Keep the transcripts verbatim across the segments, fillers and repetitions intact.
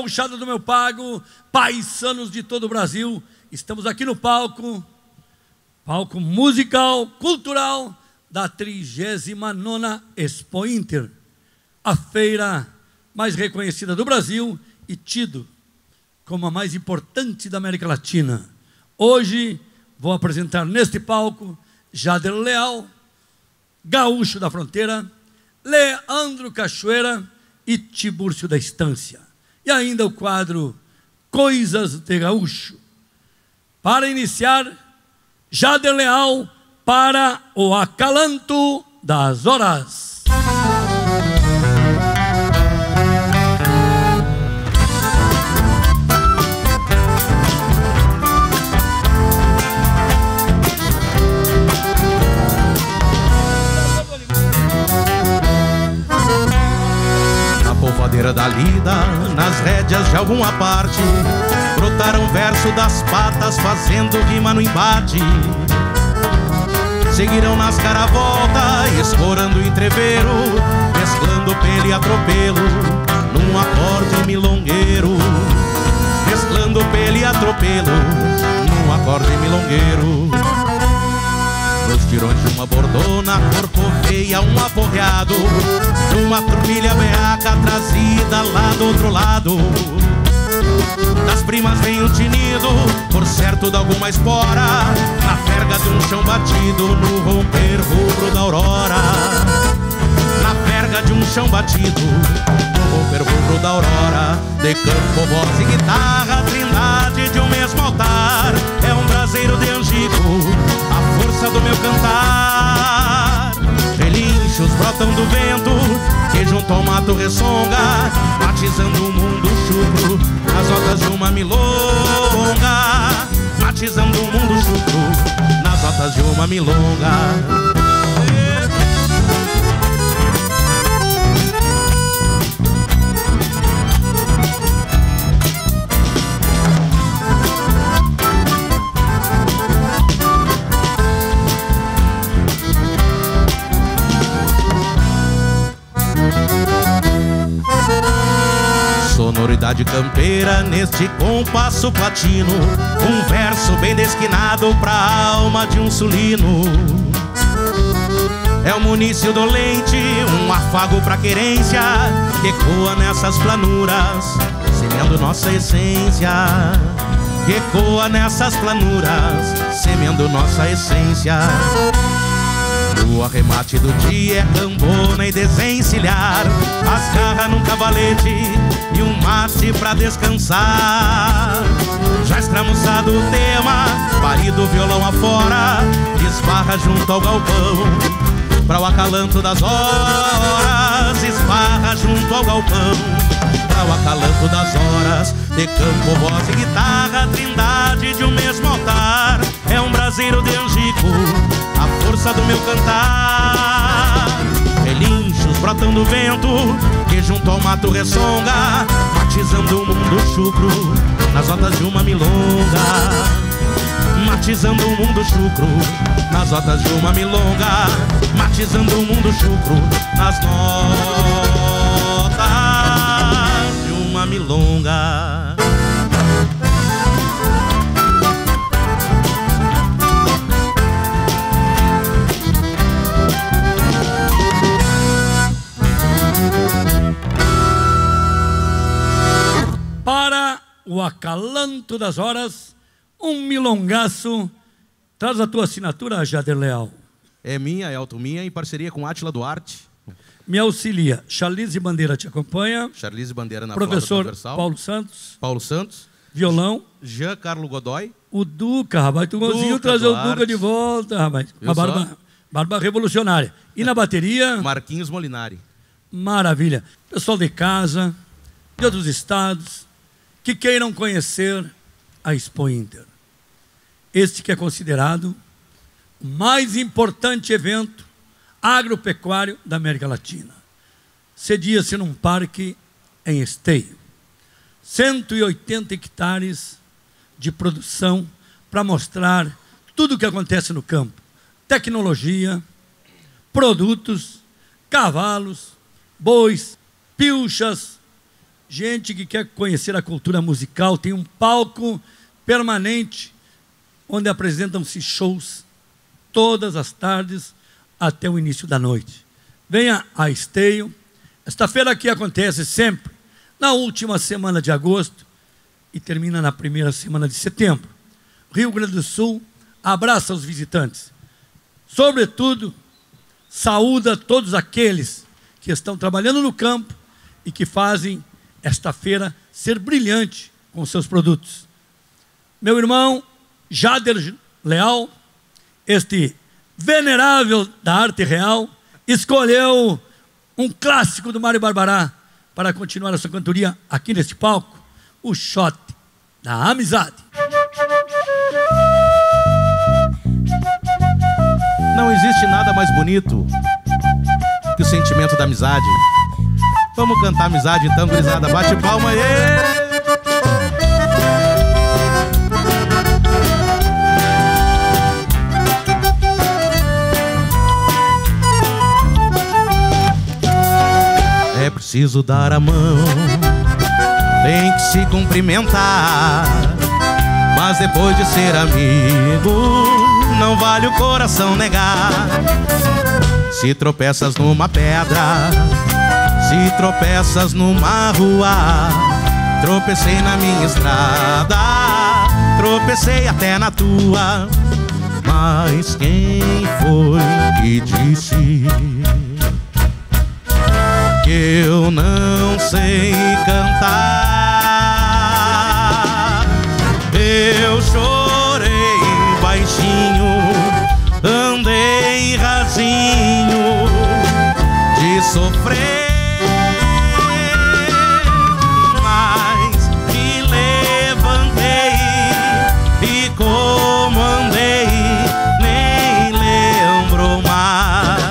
gauchada do meu pago, paisanos de todo o Brasil, estamos aqui no palco, palco musical, cultural, da trigésima nona Expo Inter, a feira mais reconhecida do Brasil e tido como a mais importante da América Latina. Hoje vou apresentar neste palco Jader Leal, Gaúcho da Fronteira, Leandro Cachoeira e Tibúrcio da Estância. E ainda o quadro Coisas de Gaúcho. Para iniciar, Jader Leal para o Acalanto das Horas. Polvadeira da lida, nas rédeas de alguma parte, brotaram verso das patas fazendo rima no embate. Seguirão nas caravolta, escorando o entreveiro, mesclando pelo e atropelo, num acorde milongueiro. Mesclando pelo e atropelo, num acorde milongueiro. Nos tirões de uma bordona, corcoveia um aporreado, uma turbilha beaca trazida lá do outro lado. Das primas vem o tinido, por certo de alguma espora, na ferga de um chão batido, no romper rubro da aurora. Na ferga de um chão batido, no romper rubro da aurora. De campo, voz e guitarra, trindade de um mesmo altar. É um braseiro de Angico, a força do meu cantar. Relinchos brotam do vento, que junto ao mato ressonga, batizando o mundo chucro, nas notas de uma milonga. Batizando o mundo chucro, nas notas de uma milonga. Sonoridade campeira neste compasso platino, um verso bem desquinado pra alma de um sulino. É um munício dolente, um afago pra querência, que ecoa nessas planuras, semeando nossa essência. Que ecoa nessas planuras, semeando nossa essência. O arremate do dia é cambona e desencilhar, as garras num cavalete e um mate pra descansar. Já escramuçado o tema, parido o violão afora, esbarra junto ao galpão pra o acalanto das horas. Esbarra junto ao galpão pra o acalanto das horas. De campo, voz e guitarra, trindade de um mesmo altar. É um braseiro de Angico, a força do meu cantar. Relinchos brotam do vento, que junto ao mato ressonga, batizando o mundo chucro, nas notas de uma milonga. Matizando o mundo chucro, nas notas de uma milonga. Matizando o mundo chucro, nas notas de uma milonga. Para o Acalanto das Horas, um milongaço. Traz a tua assinatura, Jader Leal. É minha, é auto-minha, em parceria com Átila Duarte. Me auxilia, Charlize Bandeira te acompanha. Charlize Bandeira na Professor transversal. Paulo Santos. Paulo Santos. Violão. Jean Carlos Godoy. O Duca, rapaz. Tu conseguiu Duca trazer Duarte. o Duca de volta, rapaz. Uma barba, barba revolucionária. E na bateria? Marquinhos Molinari. Maravilha. Pessoal de casa, de outros estados, que queiram conhecer a Expo Inter. Este que é considerado o mais importante evento agropecuário da América Latina. Cedia-se num parque em Esteio. cento e oitenta hectares de produção para mostrar tudo o que acontece no campo. Tecnologia, produtos, cavalos, bois, pilchas, gente que quer conhecer a cultura musical, tem um palco permanente onde apresentam-se shows todas as tardes até o início da noite. Venha a Esteio. Esta feira aqui acontece sempre na última semana de agosto e termina na primeira semana de setembro. Rio Grande do Sul abraça os visitantes. Sobretudo, saúda todos aqueles que estão trabalhando no campo e que fazem esta feira ser brilhante com seus produtos. Meu irmão Jader Leal, este venerável da arte real, escolheu um clássico do Mário Barbará para continuar a sua cantoria aqui neste palco, o Shot da Amizade. Não existe nada mais bonito que o sentimento da amizade. Vamos cantar amizade então, gurizada. Bate palma aí. É preciso dar a mão, tem que se cumprimentar, mas depois de ser amigo, não vale o coração negar. Se tropeças numa pedra, se tropeças numa rua, tropecei na minha estrada, tropecei até na tua. Mas quem foi que disse que eu não sei cantar? Eu chorei baixinho, andei rasinho de sofrer, mas me levantei e como andei nem lembro mais.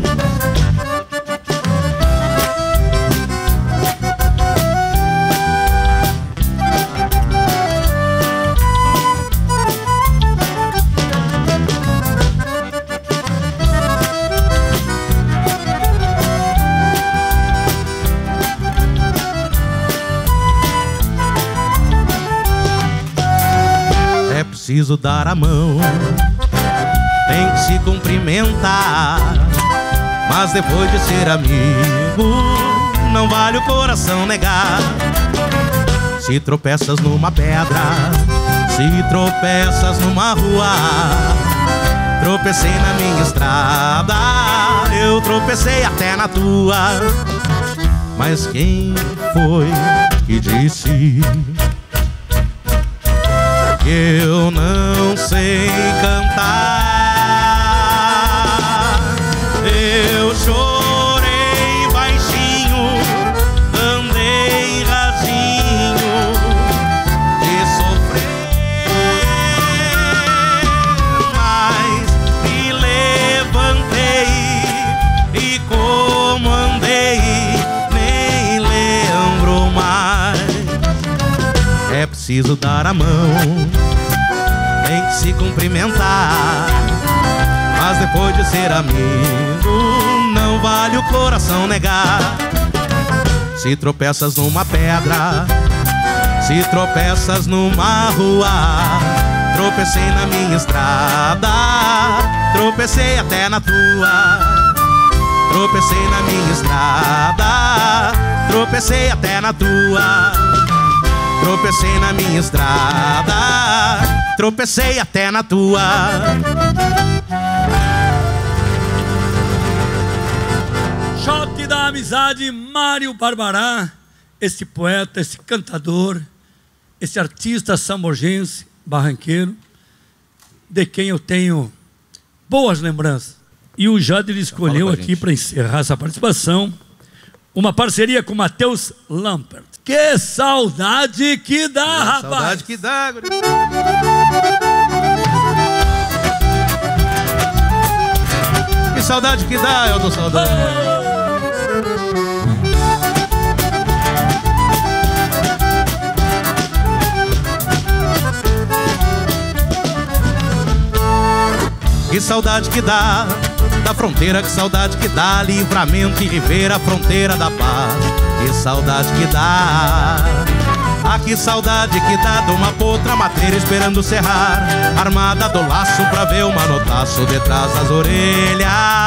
Preciso dar a mão, tem que se cumprimentar, mas depois de ser amigo, não vale o coração negar. Se tropeças numa pedra, se tropeças numa rua, tropecei na minha estrada, eu tropecei até na tua. Mas quem foi que disse que eu não sei cantar? Eu chorei baixinho, andei rasinho de sofrer, mas me levantei e como andei nem lembro mais. É preciso dar a mão, tem que se cumprimentar, mas depois de ser amigo, não vale o coração negar. Se tropeças numa pedra, se tropeças numa rua, tropecei na minha estrada, tropecei até na tua. Tropecei na minha estrada, tropecei até na tua. Tropecei na minha estrada, tropecei até na tua. Shot da Amizade, Mário Barbará, esse poeta, esse cantador, esse artista samborgense, barranqueiro, de quem eu tenho boas lembranças. E o Jader escolheu aqui para encerrar essa participação uma parceria com Matheus Lampert. Que saudade que dá, que rapaz! Saudade que dá, guri. Que saudade que dá, eu tô saudade. Que saudade que dá da fronteira, que saudade que dá Livramento e Ribeira, fronteira da paz. que saudade que dá. Ah, que saudade que dá de uma potra mateira esperando serrar, armada do laço pra ver o manotaço detrás das orelhas.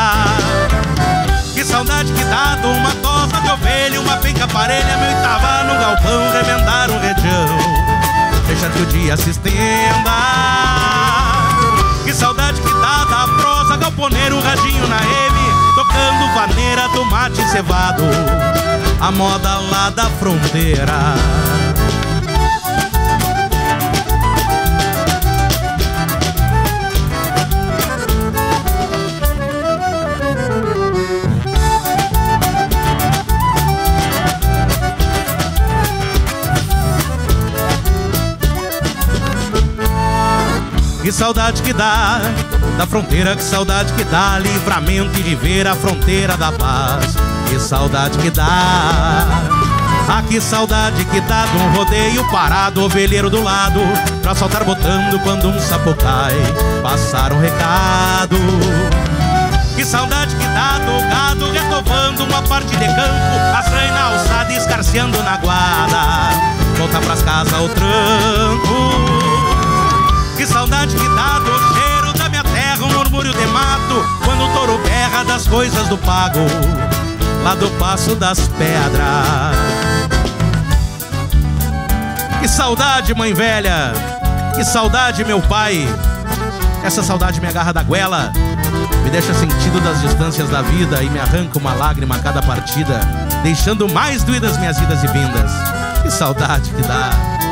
Que saudade que dá de uma tosa de ovelha, uma penca parelha, meu tava no galpão remendar um redião, deixa que o dia se estenda. Que saudade que dá da prosa galponeiro, radinho na M, tocando vaneira do mate cevado, a moda lá da fronteira. Que saudade que dá da fronteira, que saudade que dá Livramento e Ribeira, a fronteira da paz. Que saudade que dá. Ah, que saudade que dá de um rodeio parado, ovelheiro do lado, pra soltar botando quando um sapo cai, passar um recado. Que saudade que dá do gado retovando uma parte de campo, as rãs na alçada escarceando na guarda, voltar pras casas ao tranco. Que saudade que dá do cheiro da minha terra, um murmúrio de mato, quando o touro berra das coisas do pago, lá do Passo das Pedras. Que saudade, mãe velha, que saudade, meu pai. Essa saudade me agarra da goela, me deixa sentido das distâncias da vida e me arranca uma lágrima a cada partida, deixando mais doídas minhas idas e vindas. Que saudade que dá.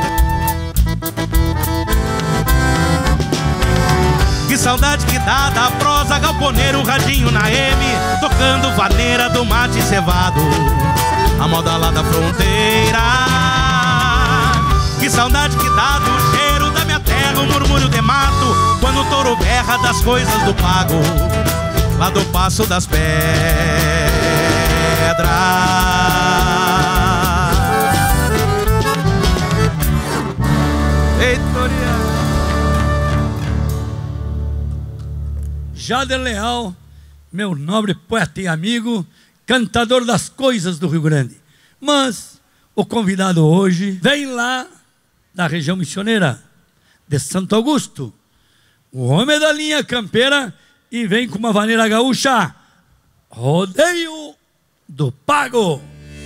Que saudade que dá da prosa galponeiro, radinho na M, tocando vaneira do mate cevado, a moda lá da fronteira. Que saudade que dá do cheiro da minha terra, um murmúrio de mato, quando o touro berra das coisas do pago, lá do Passo das Pedras. Heitor Jader Leal, meu nobre poeta e amigo, cantador das coisas do Rio Grande. Mas o convidado hoje vem lá da região missioneira de Santo Augusto, o homem da linha campeira, e vem com uma vaneira gaúcha, Rodeio do Pago.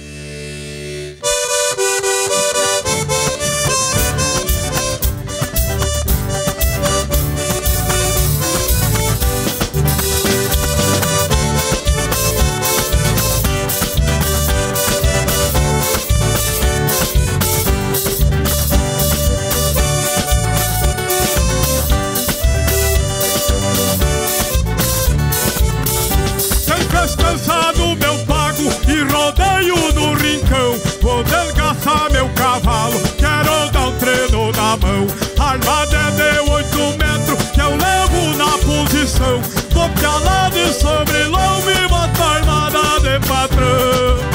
Descansado meu pago e rodeio no rincão, vou delgaçar meu cavalo, quero dar um treino na mão. Armada é de oito metros que eu levo na posição, vou pra lá de sobrenome, boto armada de patrão.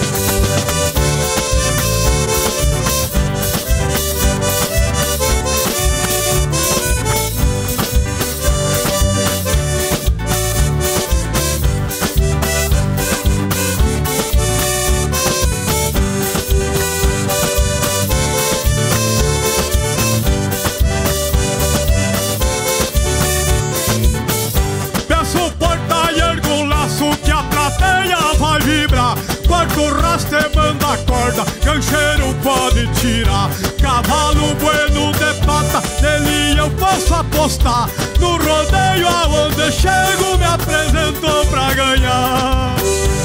Vai vibrar, corta o rastro e manda a corda, gancheiro pode tirar. Cavalo bueno de pata, nele eu posso apostar. No rodeio aonde chego me apresento pra ganhar.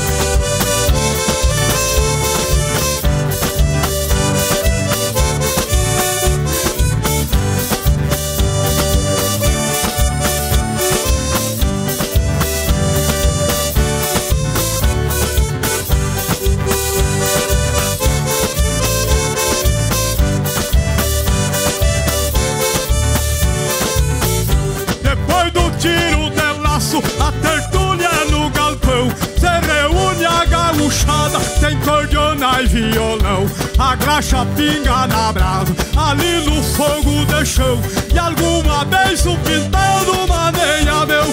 Tiro de laço, a tertúlia no galpão, se reúne a gauchada, tem cordiona e violão. A graxa pinga na brasa, ali no fogo de chão, e alguma vez o pintado maneia meu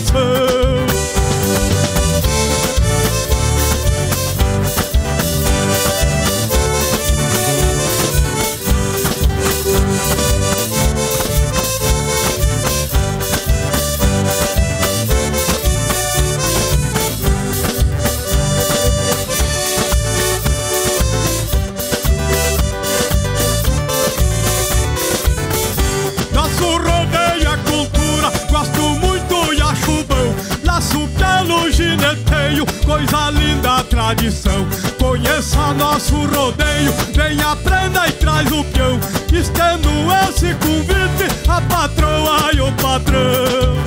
coração. coisa linda a tradição. Conheça nosso rodeio, vem, aprenda e traz o peão. Estendo esse convite a patroa e o patrão.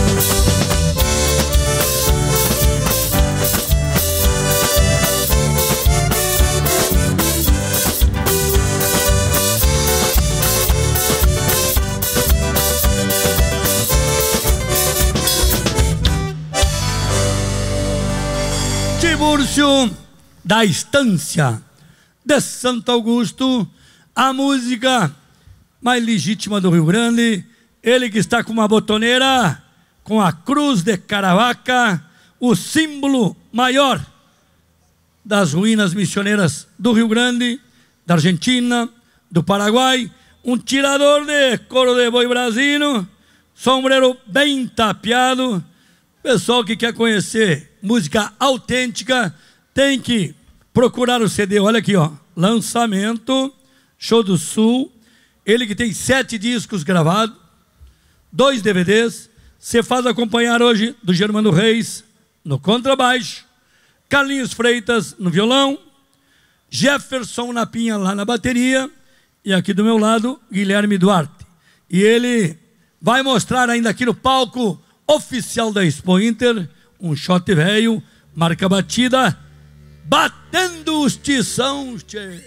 Tiburcio da Estância de Santo Augusto, a música mais legítima do Rio Grande. Ele que está com uma botoneira com a cruz de Caravaca, o símbolo maior das ruínas missioneiras do Rio Grande, da Argentina, do Paraguai, um tirador de couro de boi brasino, sombreiro bem tapeado. Pessoal que quer conhecer música autêntica tem que procurar o C D. Olha aqui, ó, lançamento, Show do Sul. Ele que tem sete discos gravados, dois D V Ds. Você faz acompanhar hoje do Germano Reis no contrabaixo, Carlinhos Freitas no violão, Jefferson Napinha lá na bateria e aqui do meu lado Guilherme Duarte. E ele vai mostrar ainda aqui no palco oficial da Expo Inter um shot velho, marca batida, batendo os tição, tchê.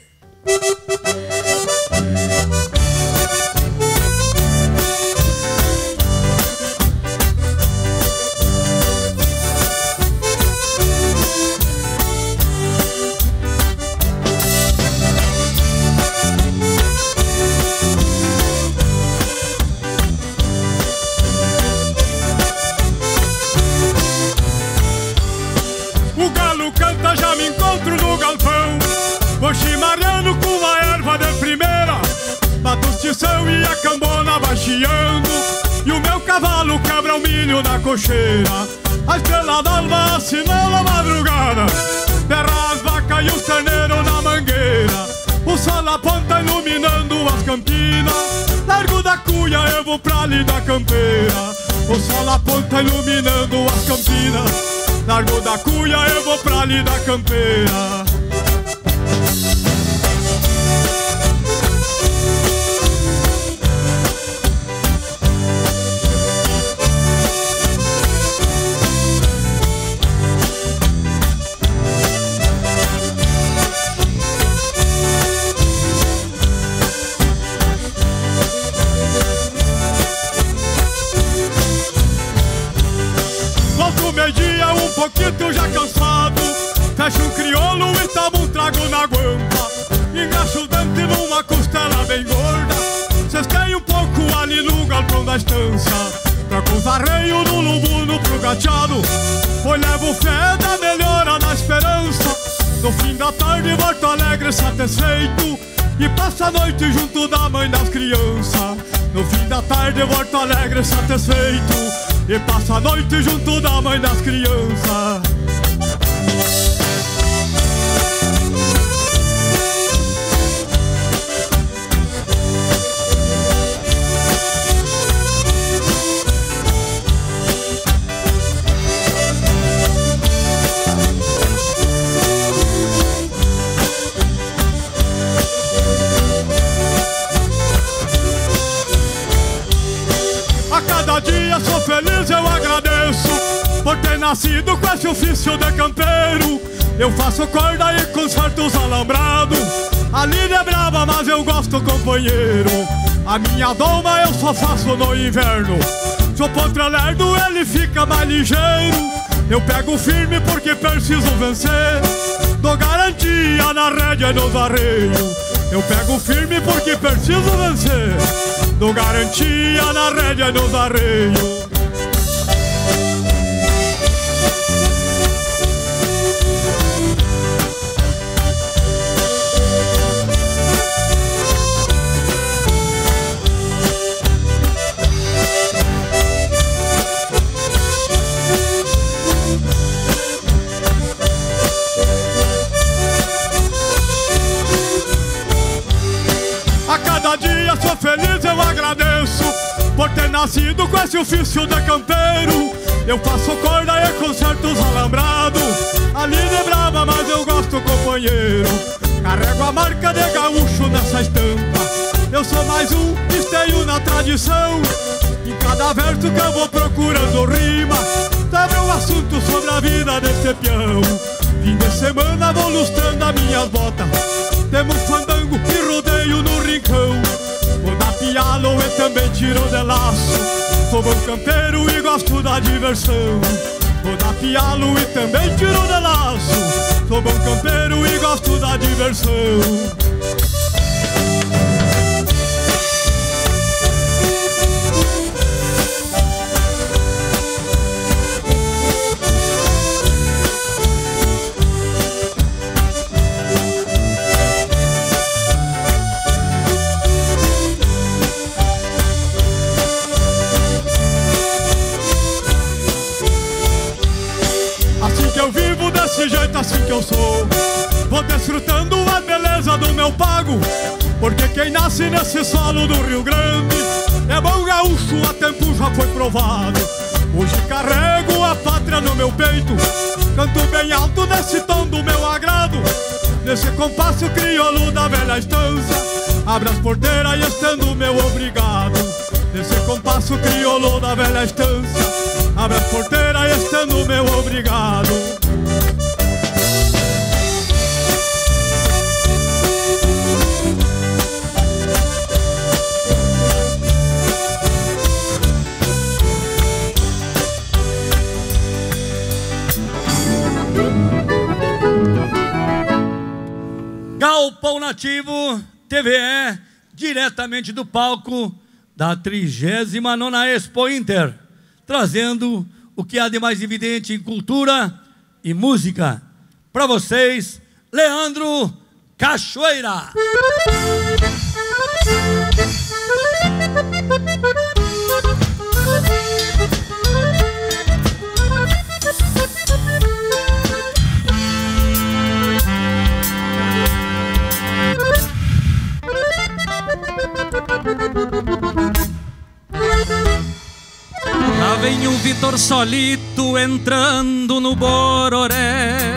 O galo canta, já me encontro no galpão, vou chimarrando com a erva de primeira, bato os tição e a cambona vai chiando, e o meu cavalo quebra o milho na cocheira. A estrela d'alva assinala a madrugada, terra as vacas e os terneiros na mangueira. O sol aponta iluminando as campinas, largo da cuia eu vou pra ali da campeira. O sol aponta iluminando as campinas, largo da cuia eu vou pra ali da campeira. Volto meio-dia um pouquinho já cansado, fecho um crioulo e tomo um trago na guampa, engacho o dente numa costela bem gorda, cestei um pouco ali no galpão da estância, troco os arreios no lumuno pro gateado, pois levo fé da melhora na esperança. No fim da tarde volto alegre satisfeito, e passo a noite junto da mãe das crianças. No fim da tarde volto alegre satisfeito, e passo a noite junto da mãe das crianças. A cada dia sou feliz, eu agradeço por ter nascido com esse ofício de campeiro. Eu faço corda e conserto os alambrados, a lida é brava, mas eu gosto, companheiro. A minha doma eu só faço no inverno, se o potro lerdo ele fica mais ligeiro. Eu pego firme porque preciso vencer, dou garantia na rédea e nos arreios. Eu pego firme porque preciso vencer, dou garantia na rédea e nos arreios. A cada dia sou feliz, eu agradeço por ter nascido com esse ofício de campeiro. Eu faço corda e conserto os alambrados. Ali de brava, mas eu gosto, companheiro. Carrego a marca de gaúcho nessa estampa. Eu sou mais um esteio na tradição. Em cada verso que eu vou procurando rima sobre um assunto sobre a vida desse peão. Fim de semana vou lustrando as minhas botas. Temos fandango e rodeio no rincão. Vou dar pialo e também tiro de laço. Sou bom campeiro e gosto da diversão. Vou dar pialo e também tiro de laço. Sou bom campeiro e gosto da diversão. Desse jeito assim que eu sou, vou desfrutando a beleza do meu pago. Porque quem nasce nesse solo do Rio Grande é bom gaúcho, a tempo já foi provado. Hoje carrego a pátria no meu peito, canto bem alto nesse tom do meu agrado. Nesse compasso crioulo da velha estância, abro as porteiras e estendo o meu obrigado. Nesse compasso crioulo da velha estância, abro as porteiras e estendo o meu obrigado. Galpão Nativo T V E, diretamente do palco da trigésima nona Expo Inter, trazendo o que há de mais evidente em cultura e música. Para vocês, Leandro Cachoeira. Lá vem o Vitor Solito entrando no Bororé,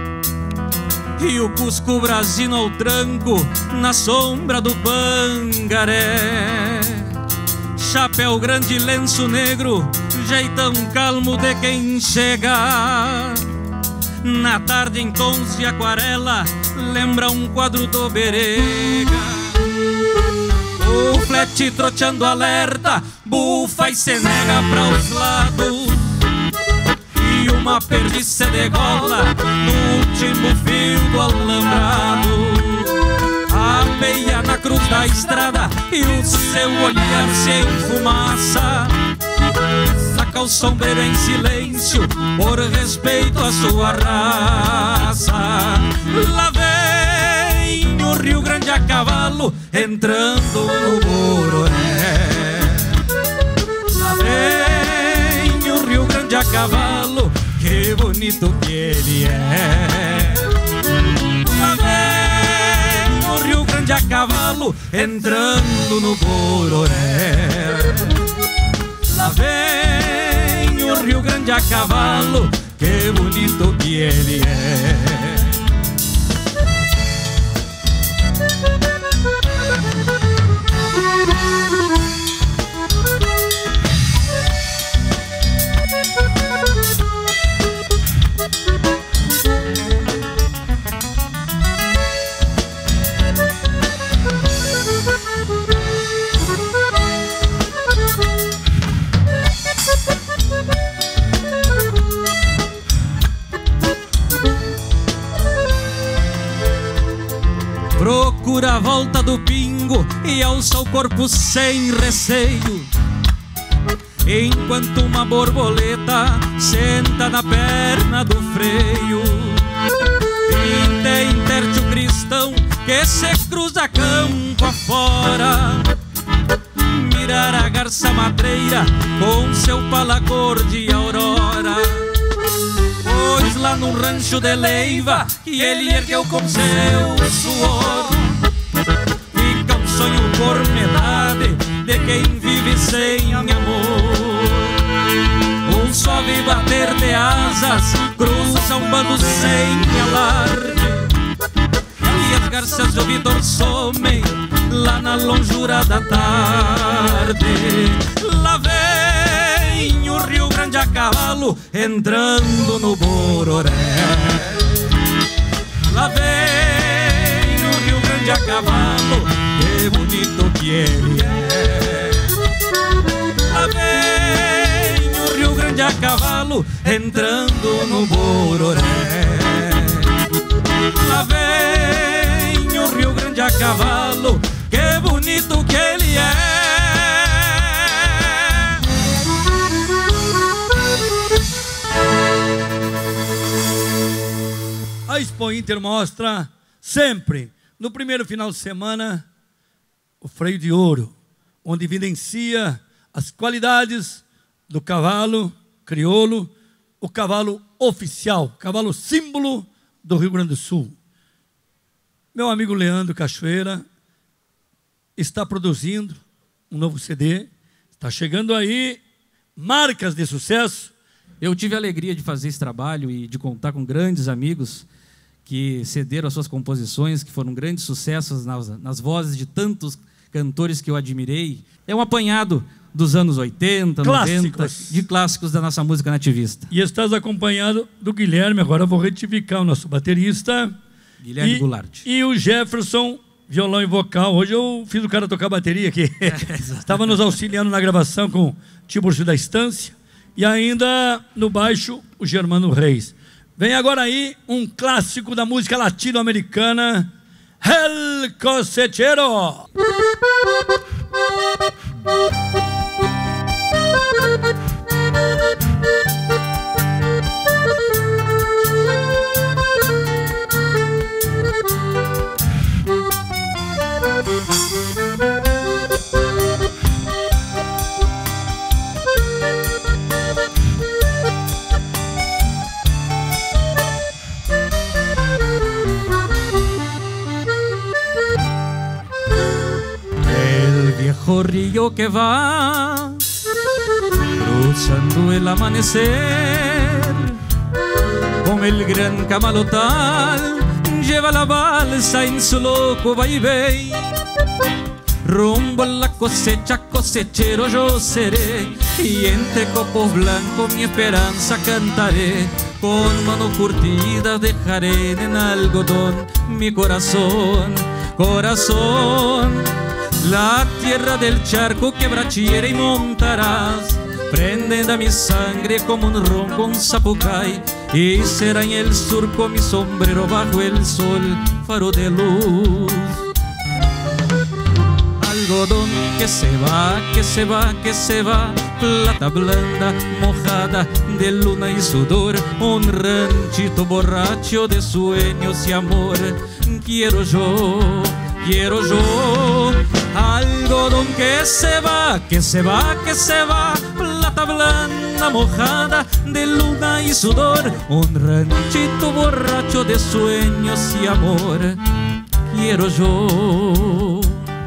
e o Cusco Brasino ao tranco na sombra do Pangaré. Chapéu grande, lenço negro, jeitão calmo de quem chega. Na tarde em tons de aquarela, lembra um quadro do Berega. O flete troteando alerta, bufa e se nega pra os lados, e uma perdiz se degola no último fio do alambrado. A peia na cruz da estrada e o seu olhar se enfumaça. Saca o sombreiro em silêncio por respeito à sua raça. Lá vem o Rio Grande a cavalo entrando no Bororé. Lá vem o Rio Grande a cavalo, que bonito que ele é. Lá vem o Rio Grande a cavalo entrando no Bororé. Lá vem o Rio Grande a cavalo, que bonito que ele é. Procura a volta do pingo e alça o corpo sem receio, enquanto uma borboleta senta na perna do freio. Inte interte o cristão que se cruza campo afora, mirar a garça madreira com seu palacor de aurora. Pois lá no rancho de Leiva que ele ergueu com seu suor, fica um sonho por metade de quem vive sem amor. Um suave bater de asas cruza um bando sem alarde, e as garças do Vitor somem lá na longura da tarde. Lá vem o Rio Grande a cavalo entrando no Bororé. Lá vem o Rio Grande a cavalo, que bonito que ele é. Lá vem o Rio Grande a cavalo entrando no Bororé. Lá vem o Rio Grande a cavalo, que bonito que ele é. A Expo Inter mostra sempre, no primeiro final de semana, o freio de ouro, onde evidencia as qualidades do cavalo crioulo, o cavalo oficial, cavalo símbolo do Rio Grande do Sul. Meu amigo Leandro Cachoeira está produzindo um novo C D, está chegando aí marcas de sucesso. Eu tive a alegria de fazer esse trabalho e de contar com grandes amigos que cederam as suas composições, que foram grandes sucessos nas, nas vozes de tantos cantores que eu admirei. É um apanhado dos anos oitenta, clássicos. noventa, de clássicos da nossa música nativista. E estás acompanhado do Guilherme, agora eu vou retificar o nosso baterista. Guilherme e, Goulart. E o Jefferson, violão e vocal. Hoje eu fiz o cara tocar bateria aqui. É, estava nos auxiliando na gravação com o Tiburcio da Estância. E ainda no baixo, o Germano Reis. Vem agora aí um clássico da música latino-americana, El Cosechero. Viejo río que va cruzando el amanecer, con el gran camalotal lleva la balsa en su loco vaivén. Rumbo a la cosecha, cosechero yo seré, y entre copos blancos mi esperanza cantaré. Con mano curtida dejaré en algodón mi corazón, corazón. La tierra del charco quebrachiera y montarás, prenden a mi sangre como un ron con zapucay, y será en el surco mi sombrero bajo el sol, faro de luz. Algodón que se va, que se va, que se va, plata blanda, mojada de luna y sudor, un ranchito borracho de sueños y amor. Quiero yo, quiero yo, algodón que se va, que se va, que se va, plata blanda mojada de luna y sudor, un ranchito borracho de sueños y amor. Quiero yo.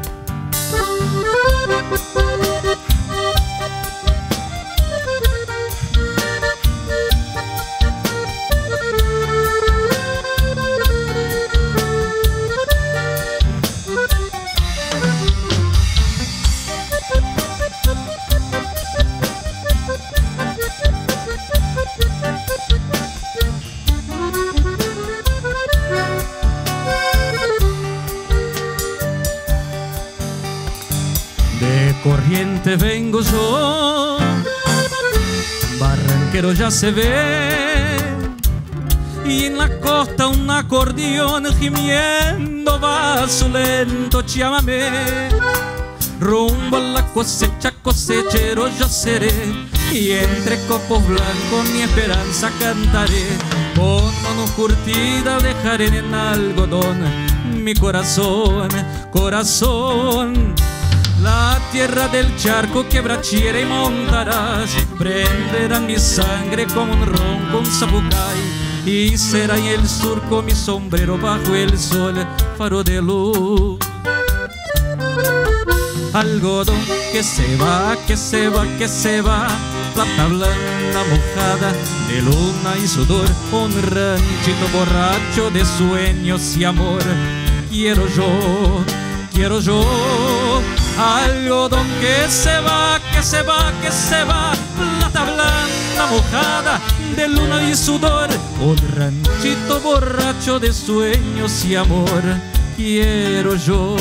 Corriente vengo yo, barranquero ya se ve, y en la costa un acordeón gimiendo va su lento chamamé. Rumbo a la cosecha, cosechero yo seré, y entre copos blancos mi esperanza cantaré. Con mano curtida dejaré en algodón mi corazón, corazón. La tierra del charco quebrachiera y montarás, prenderán mi sangre como un ron con zapucay, y será en el surco mi sombrero bajo el sol, faro de luz. Algodón que se va, que se va, que se va, plata blanda mojada de luna y sudor, un ranchito borracho de sueños y amor. Quiero yo, quiero yo, algodón que se va, que se va, que se va, plata blanda mojada de luna y sudor, un ranchito borracho de sueños y amor. Quiero yo,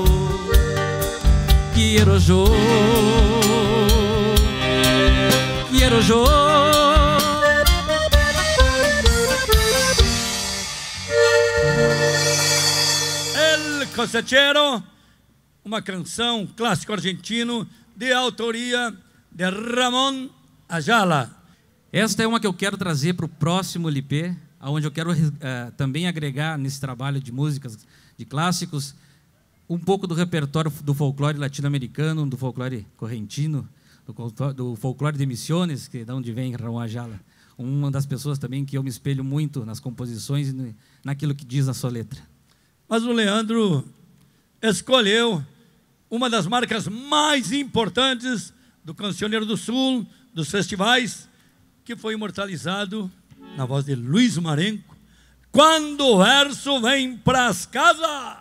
quiero yo, quiero yo. El Cosechero, uma canção clássico argentino de autoria de Ramón Ayala. Esta é uma que eu quero trazer para o próximo L P, onde eu quero uh, também agregar nesse trabalho de músicas, de clássicos, um pouco do repertório do folclore latino-americano, do folclore correntino, do, do folclore de Misiones, que é de onde vem Ramón Ayala. Uma das pessoas também que eu me espelho muito nas composições e naquilo que diz na sua letra. Mas o Leandro escolheu uma das marcas mais importantes do Cancioneiro do Sul, dos festivais, que foi imortalizado na voz de Luiz Marenco, Quando o Verso Vem Pras Casas.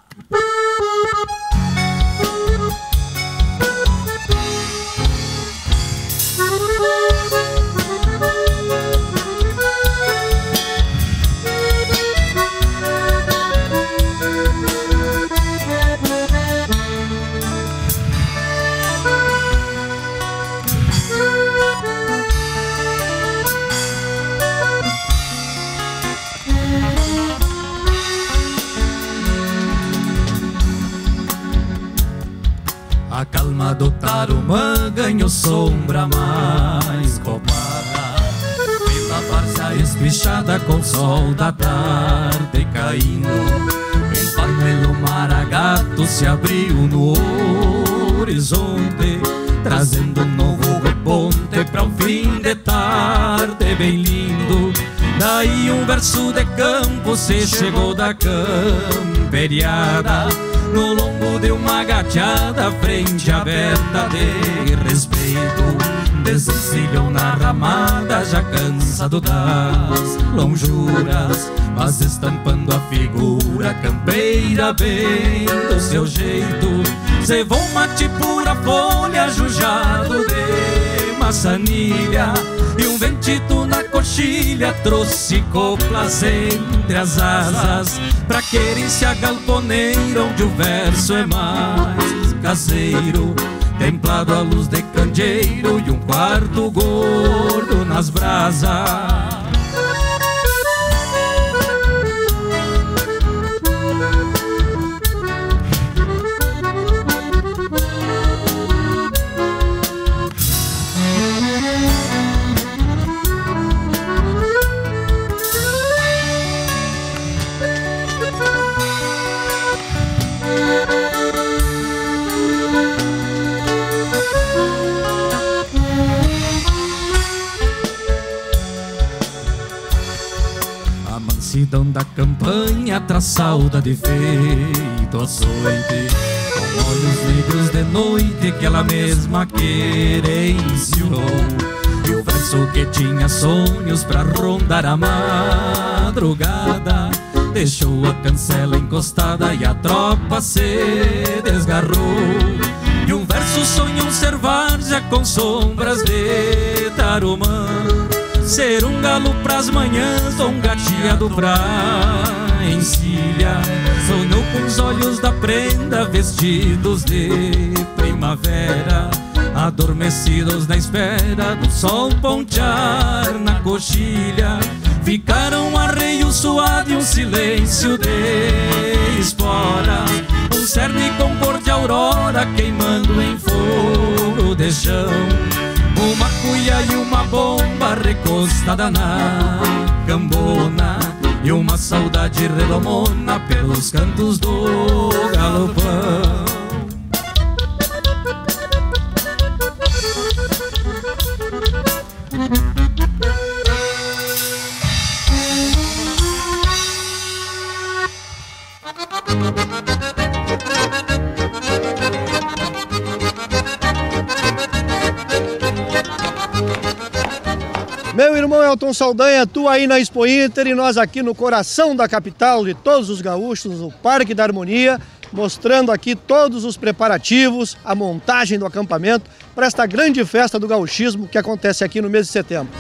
A calma do Tarumã ganhou sombra mais copada pela várzea espichada com o sol da tarde caindo. Em Parmelo Maragato se abriu no horizonte, trazendo um novo reponte para um fim de tarde bem lindo. Daí um verso de campo se chegou da camperiada, no lombo de uma gateada, frente aberta de respeito. Desencilhou na ramada, já cansado das lonjuras, mas estampando a figura campeira bem do seu jeito. Cevou mate pura folha, jujado de maçanilha, e um ventito na coxilha trouxe coplas entre as asas, pra querência galponeira, onde o verso é mais caseiro, templado à luz de candeeiro e um quarto gordo nas brasas. Mansidão da campanha traz saudade feito açoite, com olhos negros de noite que ela mesma querenciou. E o verso que tinha sonhos pra rondar a madrugada deixou a cancela encostada e a tropa se desgarrou. E um verso sonhou ser várzea com sombras de Tarumã, ser um galo pras manhãs ou um gateado pra encilha. Sonhou com os olhos da prenda vestidos de primavera, adormecidos na espera do sol pontear na coxilha. Ficaram um arreio suado e um silêncio de espora, um cerne com cor de aurora queimando em fogo de chão. Uma cuia e uma bomba recostada na cambona, e uma saudade redomona pelos cantos do galopão. Meu irmão Elton Saldanha, tu aí na Expo Inter e nós aqui no coração da capital de todos os gaúchos, no Parque da Harmonia, mostrando aqui todos os preparativos, a montagem do acampamento para esta grande festa do gauchismo que acontece aqui no mês de setembro.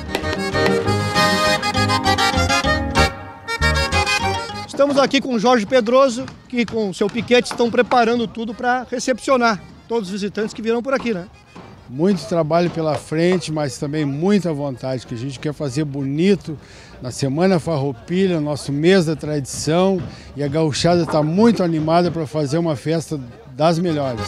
Estamos aqui com o Jorge Pedroso, que com o seu piquete estão preparando tudo para recepcionar todos os visitantes que virão por aqui, né? Muito trabalho pela frente, mas também muita vontade, que a gente quer fazer bonito na Semana Farroupilha, nosso mês da tradição, e a gauchada está muito animada para fazer uma festa das melhores.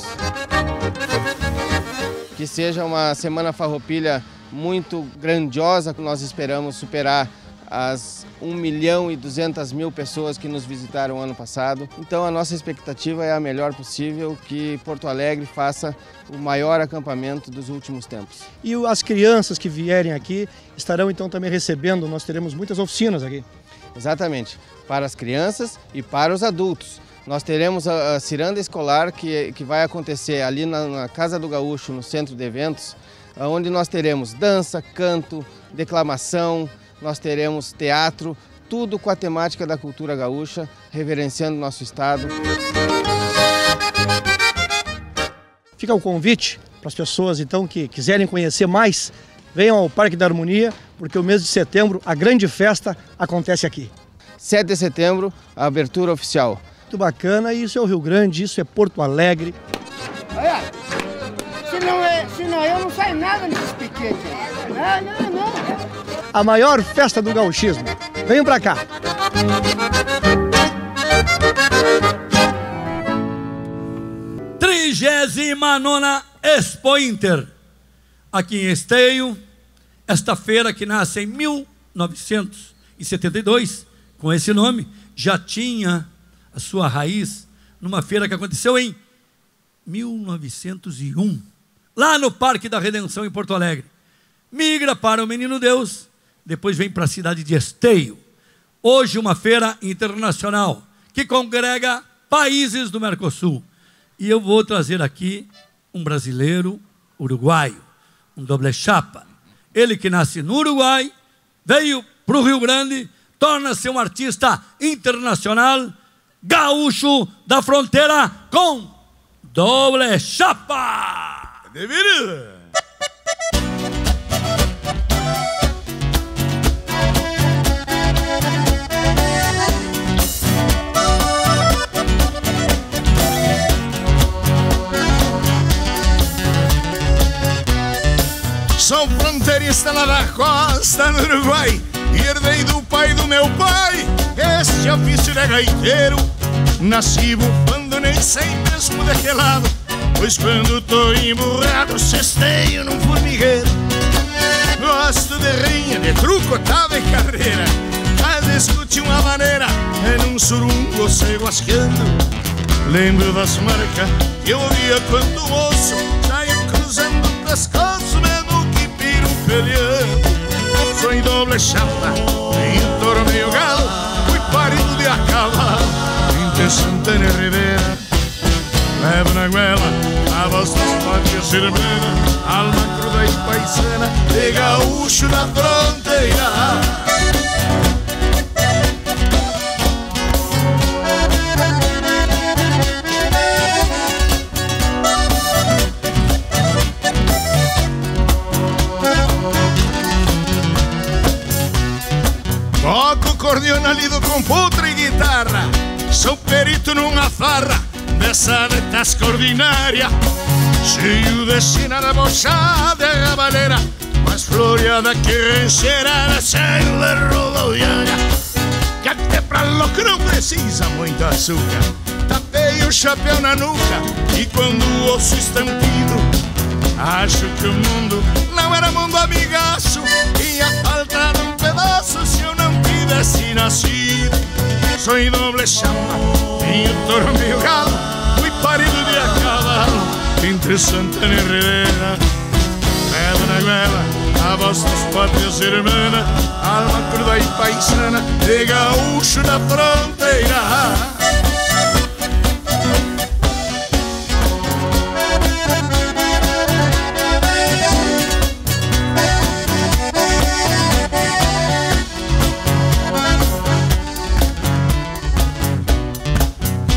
Que seja uma Semana Farroupilha muito grandiosa, que nós esperamos superar as um milhão e duzentas mil pessoas que nos visitaram ano passado. Então a nossa expectativa é a melhor possível, que Porto Alegre faça o maior acampamento dos últimos tempos. E as crianças que vierem aqui estarão então também recebendo, nós teremos muitas oficinas aqui. Exatamente, para as crianças e para os adultos. Nós teremos a, a ciranda escolar que, que vai acontecer ali na, na Casa do Gaúcho, no centro de eventos, onde nós teremos dança, canto, declamação, nós teremos teatro, tudo com a temática da cultura gaúcha, reverenciando nosso estado. Fica o convite para as pessoas então que quiserem conhecer mais, venham ao Parque da Harmonia, porque o mês de setembro, a grande festa acontece aqui. sete de setembro, a abertura oficial. Muito bacana, isso é o Rio Grande, isso é Porto Alegre. Olha, se não, é, se não eu não saio nada nesses piquetes. Não, não, não. A maior festa do gauchismo. Venham pra cá. trigésima nona Expo Inter. Aqui em Esteio, esta feira que nasce em mil novecentos e setenta e dois, com esse nome, já tinha a sua raiz numa feira que aconteceu em mil novecentos e um, lá no Parque da Redenção em Porto Alegre. Migra para o Menino Deus, depois vem para a cidade de Esteio. Hoje uma feira internacional que congrega países do Mercosul. E eu vou trazer aqui um brasileiro uruguaio, um doble chapa. Ele que nasce no Uruguai, veio para o Rio Grande, torna-se um artista internacional, gaúcho da fronteira com doble chapa. Deveria. Sou fronteirista lá da costa do Uruguai, herdei do pai do meu pai este ofício de gaiteiro. Nasci bufando, nem sei mesmo de que lado, pois quando tô emburrado cesteio num formigueiro. Gosto de rinha, de truco, tava e carreira, mas discute uma maneira é num surungo se guasqueando. Lembro das marcas que eu ouvia quando moço saio cruzando o pescoço, mesmo que piro peleando. Sou em doble chapa, em touro meio galo, fui parido de a cavalo entre Santana e Ribeira. Levo na goela a voz das pátrias irmãs, alma cruda e paisana de gaúcho na fronteira. Toco cordiona, lido com putra e guitarra, sou perito numa farra dessa de tasca ordinária, cheio de sina de bochada e gabaleira, mais floreada que encerada, cheio de rodoviária, que até pra louco não precisa muito açúcar. Tapei o chapéu na nuca e quando ouço estampido, acho que o mundo não era mundo amigaço, ia faltar um pedaço se eu não tivesse nascido. Sou em doble chapa, tenho touro meio galo, fui parido de a cavalo entre Santana e Ribeira. Levo na goela a voz dos pátrias irmãs, alma cruda e paisana de gaúcho na fronteira.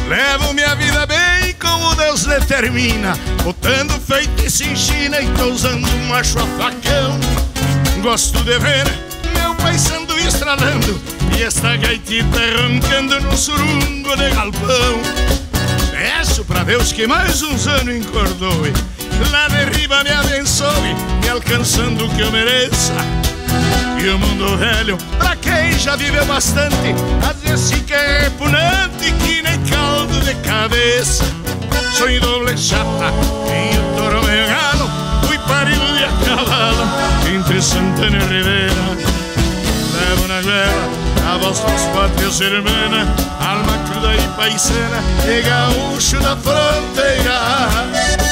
Levo minha vida bem como Deus determina, botando feitiço em China e tô usando um macho a facão. Gosto de ver meu paisando estralando e esta gaitita roncando no surungo de galpão. Peço pra Deus que mais uns anos encordoe, lá de riba me abençoe, me alcançando o que eu mereça. E o mundo velho, pra quem já viveu bastante, às vezes fica repugnante que nem caldo de cabeça. Sou em doble chapa, em o touro meio galo, fui parido de a cavalo entre Santana e Rivera. Levo na guerra a voz dos pátrios hermana, alma cruda e paisana, e gaúcho da fronteira.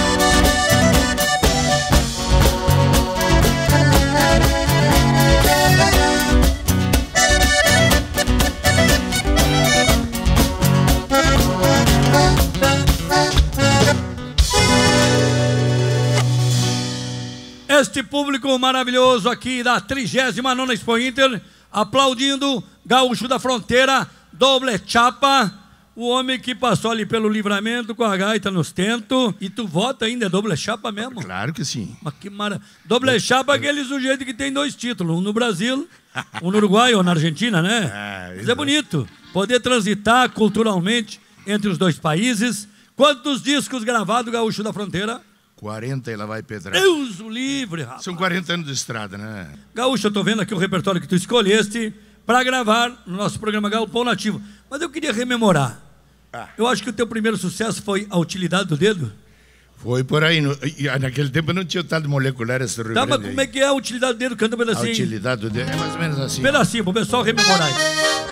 Este público maravilhoso aqui da trigésima nona Expo Inter, aplaudindo Gaúcho da Fronteira, doble chapa, o homem que passou ali pelo Livramento com a gaita nos tentos. E tu vota ainda, é doble chapa mesmo? Claro que sim. Mas que maravilha. Doble chapa é aquele sujeito que tem dois títulos, um no Brasil, um no Uruguai ou na Argentina, né? É, Mas é bonito poder transitar culturalmente entre os dois países. Quantos discos gravados, Gaúcho da Fronteira? quarenta e lá vai pedrar. Deus o livre, rapaz. São quarenta anos de estrada, né? Gaúcho, eu tô vendo aqui o repertório que tu escolheste para gravar no nosso programa Galpão Nativo. Mas eu queria rememorar. Ah. Eu acho que o teu primeiro sucesso foi A Utilidade do Dedo. Foi por aí. No, e, naquele tempo não tinha tal molecular esse Rio Tá, Grande mas como aí. é que é A Utilidade do Dedo? Canta um pedacinho. A utilidade do dedo é mais ou menos assim. Um pedacinho, pro pessoal rememorar aí.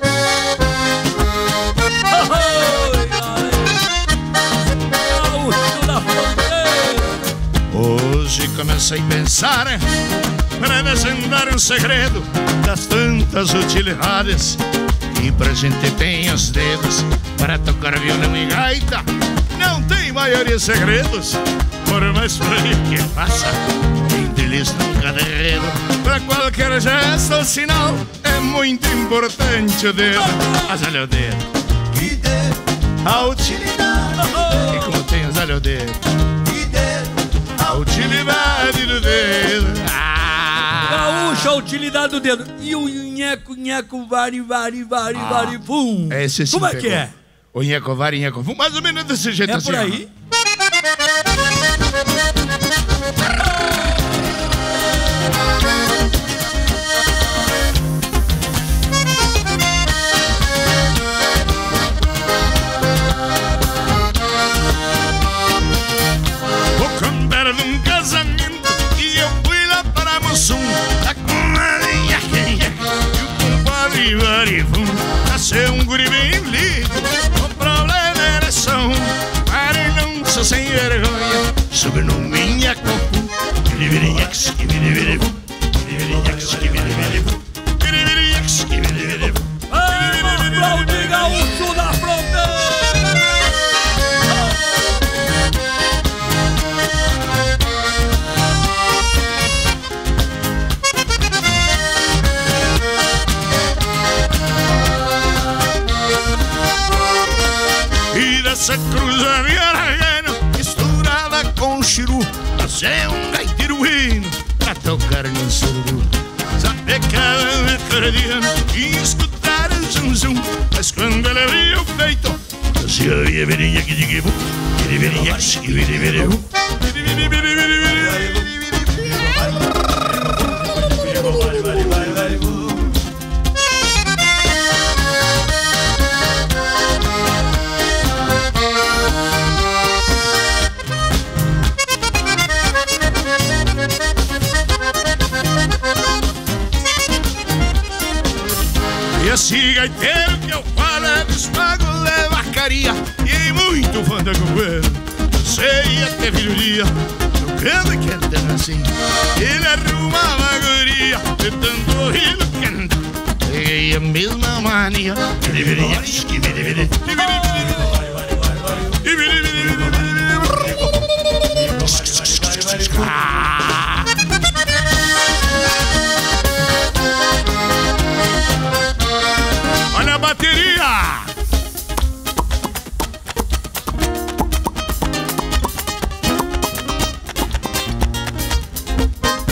Hoje comecei a pensar para desvendar um segredo das tantas utilidades que pra gente tem os dedos para tocar violão e gaita. Não tem maioria segredos, por mais por aí que passa, entre lista cada enredo. Para qualquer gesto ou sinal é muito importante o dedo. Mas olha o dedo, que dedo, a utilidade. E como tem os olha o dedo, a utilidade do dedo. Ah. Gaúcho, a utilidade do dedo. E o nheco, nheco, vari, vari, vari, ah. vari, vum. Esse sim. Como é pegou. que é? O nheco, vari, nheco, vum. Mais ou menos desse jeito é assim. É por aí? Nasceu um guri bem lindo, o problema era só um. Para não sou sem vergonha, subi no minha copo. Viriviriex, que virivirevu, viriviriex, que virivirevu, viriviriex, que virivirevu. Aplaudir Gaúcho da Fronteira! Essa cruza de aragano misturada com chiru, nasceu um gaiteiro hino pra tocar no sururu. Sabe cada metralhano e escutar o zum zum, mas quando ele abria o peito se ouvia virinha que digibu, que virinha que virivirevu. Esse gaiteiro que eu falo é dos pagos de vacaria e muito fã da governo. Sei até viruria, tocando e cantando assim. Ele arrumava a guria, de tanto rir no canto. Peguei a mesma mania. Que deveria, que deveria, que Olha a bateria!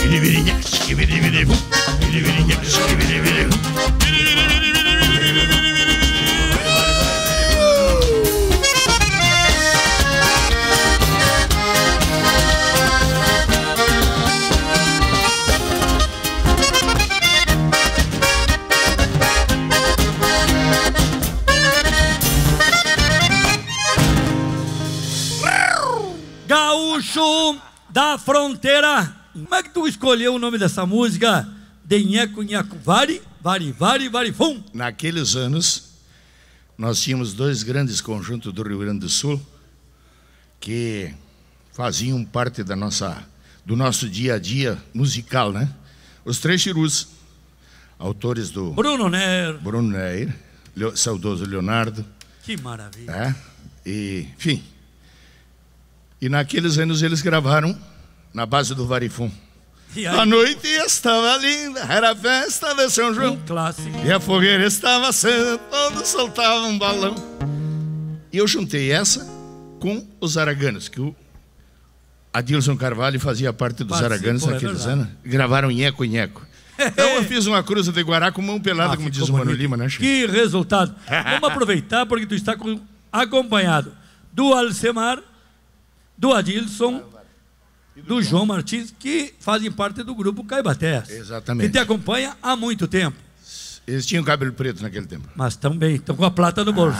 Gaúcho da Fronteira. Como é que tu escolheu o nome dessa música? De Nheco Nheco Vari, Vari, Vari, Vari, Fum. Naqueles anos, nós tínhamos dois grandes conjuntos do Rio Grande do Sul que faziam parte da nossa, do nosso dia a dia musical, né? Os Três Chirus, autores do... Bruno Neir. Bruno Neir, saudoso Leonardo. Que maravilha. É? E, enfim... E naqueles anos eles gravaram na base do Varifum. A noite estava linda, era a festa de São João. Um clássico. E a fogueira estava acesa, todos soltavam um balão. E eu juntei essa com os Araganos, que o Adilson Carvalho fazia parte dos Participou, Araganos naqueles é anos. Gravaram Nheco Nheco. Então eu fiz uma cruza de Guará com mão pelada, ah, como diz o Mano bonito. Lima, né, Chico? Que resultado. Vamos aproveitar porque tu está com, acompanhado do Alcemar, do Adilson, do João Martins, que fazem parte do grupo Caibatés. Exatamente. Que te acompanha há muito tempo. Eles tinham cabelo preto naquele tempo. Mas também, estão com a plata no bolso.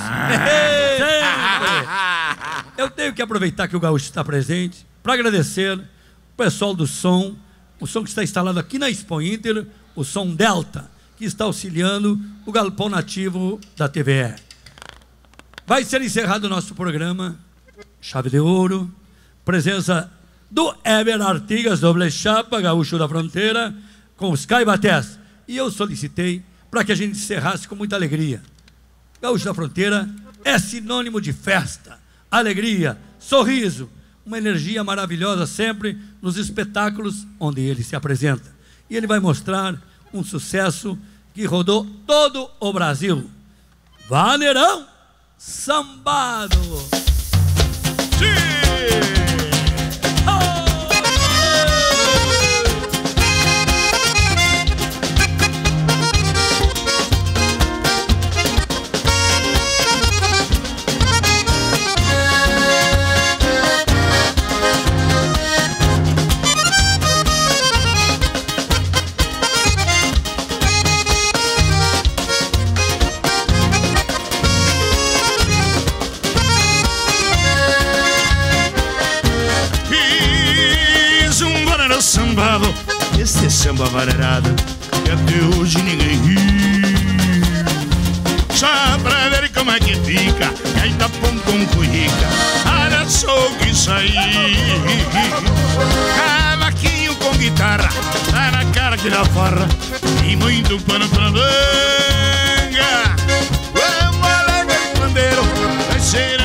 Ah. Eu tenho que aproveitar que o Gaúcho está presente para agradecer o pessoal do som, o som que está instalado aqui na Expo Inter, o Som Delta, que está auxiliando o galpão nativo da T V E. Vai ser encerrado o nosso programa, Chave de Ouro, presença do Eber Artigas, doble chapa, Gaúcho da Fronteira, com os Caibatés. E eu solicitei para que a gente encerrasse com muita alegria. Gaúcho da Fronteira é sinônimo de festa, alegria, sorriso, uma energia maravilhosa sempre nos espetáculos onde ele se apresenta. E ele vai mostrar um sucesso que rodou todo o Brasil. Vaneirão Sambado. Sim! Sambado, este samba valerado que até hoje ninguém riu. Só pra ver como é que fica, que ainda pão com cuica, olha só o que saiu. Cavaquinho com guitarra, tá na cara que dá farra, e muito pano pra manga. Vamos alegre pandeiro, vai ser